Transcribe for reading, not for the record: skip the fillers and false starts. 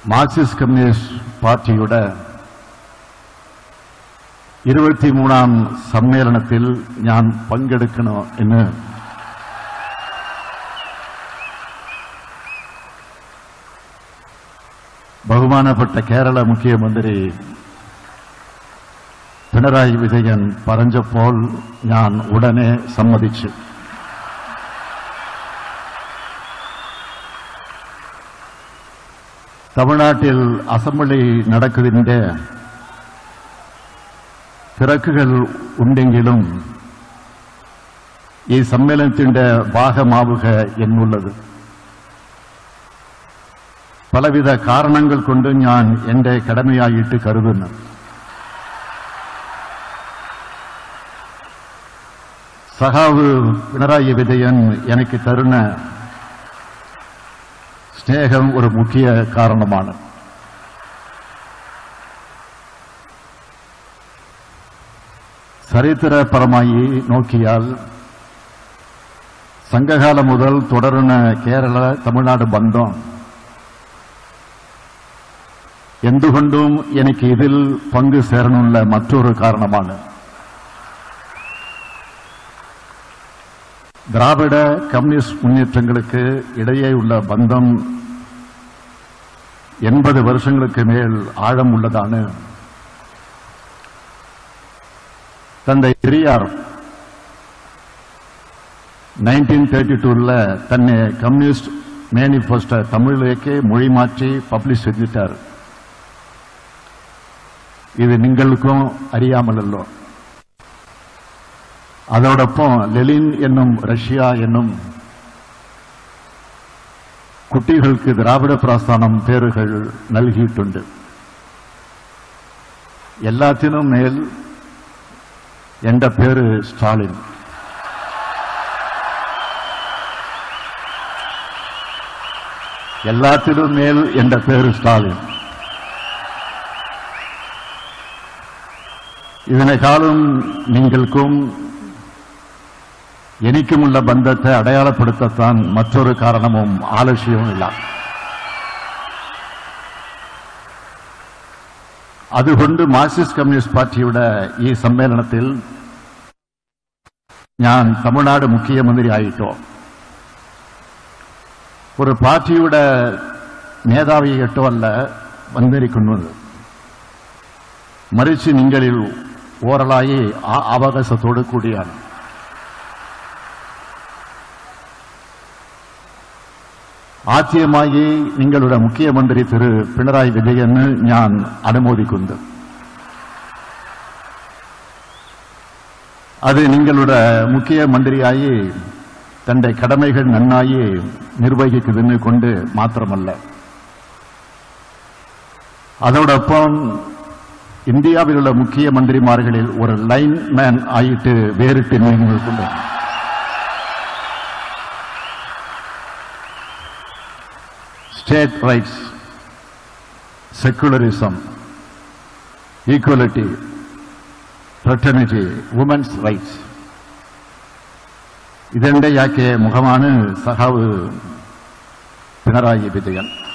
Marxist communist பார்ட்டியோட 23ஆம் സമ്മേളനത്തിൽ ഞാൻ പങ്കെടുക്കണമെന്ന് ബഹുമാനപ്പെട്ട കേരള മുഖ്യമന്ത്രി പിണറായി വിജയൻ പറഞ്ഞപ്പോൾ ഞാൻ ഉടനെ സമ്മതിച്ചു. തമിഴ്നാട്ടിൽ അസംബ്ലി നടക്കുന്നതിന്റെ തിരക്കുകൾ ഉണ്ടെങ്കിലും ഈ സമ്മേളനത്തിന്റെ ഭാഗമാവുക എന്നുള്ളത് പലവിധ കാരണങ്ങൾ കൊണ്ട് ഞാൻ എന്റെ കടമയായിട്ട് കരുതുന്നു. സഖാവ് പിണറായി വിജയൻ എനിക്ക് തരുന്ന സ്നേഹം ഒരു മുഖ്യ കാരണമാണ്. ചരിത്രപരമായി നോക്കിയാൽ സംഘകാലം മുതൽ തുടരുന്ന കേരള തമിഴ്നാട് ബന്ധം എന്തുകൊണ്ടും എനിക്ക് ഇതിൽ പങ്കു ചേരാനുള്ള മറ്റൊരു കാരണമാണ്. திராவிட கம்யூனிஸ்ட் முன்னேற்றங்களுக்கு இடையேயுள்ள பந்தம் 80 வருஷங்களுக்கு மேல் ஆழம் உள்ளதான தந்தை பெரியார் 1932ல தன்னை கம்யூனிஸ்ட் மேனிஃபெஸ்டோ தமிழிலேயே மொழி மாற்றி பப்ளிஷ் செஞ்சிட்டார். இது நீங்களுக்கும் அறியாமலோ. അതോടൊപ്പം ലെനിൻ എന്നും റഷ്യ എന്നും കുട്ടികൾക്ക് ദ്രാവിഡ പ്രസ്ഥാനം പേരുകൾ നൽകിയിട്ടുണ്ട്. എല്ലാത്തിനും മേൽ എന്റെ പേര് സ്റ്റാലിൻ. എല്ലാത്തിനും മേൽ എന്റെ പേര് സ്റ്റാലിൻ. ഇതിനേക്കാളും നിങ്ങൾക്കും എനിക്കുമുള്ള ബന്ധത്തെ അടയാളപ്പെടുത്താൻ മറ്റൊരു കാരണവും ആലസ്യവുമില്ല. അതുകൊണ്ട് മാർക്സിസ്റ്റ് കമ്മ്യൂണിസ്റ്റ് പാർട്ടിയുടെ ഈ സമ്മേളനത്തിൽ ഞാൻ തമിഴ്നാട് മുഖ്യമന്ത്രിയായിട്ടോ ഒരു പാർട്ടിയുടെ നേതാവായിട്ടോ അല്ല വന്നിരിക്കുന്നത്. മറിച്ച് നിങ്ങളിൽ ഓറലായി ആ അവകാശത്തോടു കൂടിയാണ്. ആദ്യമായി നിങ്ങളുടെ മുഖ്യമന്ത്രി തിരു പിണറായി വിജയന് ഞാൻ അനുമോദിക്കുന്നു. അത് നിങ്ങളുടെ മുഖ്യമന്ത്രിയായി തന്റെ കടമകൾ നന്നായി നിർവഹിക്കുന്നതിന് കൊണ്ട് മാത്രമല്ല, അതോടൊപ്പം ഇന്ത്യയിലുള്ള മുഖ്യമന്ത്രിമാർകളിൽ ഒരു ലൈൻമാൻ ആയിട്ട് വേറിട്ട് നിൽക്കുന്നു. State rights, secularism, equality, fraternity, women's rights. ഇതിന്റെ മുഖമാണ് സഖാവ് പിണറായി വിജയൻ.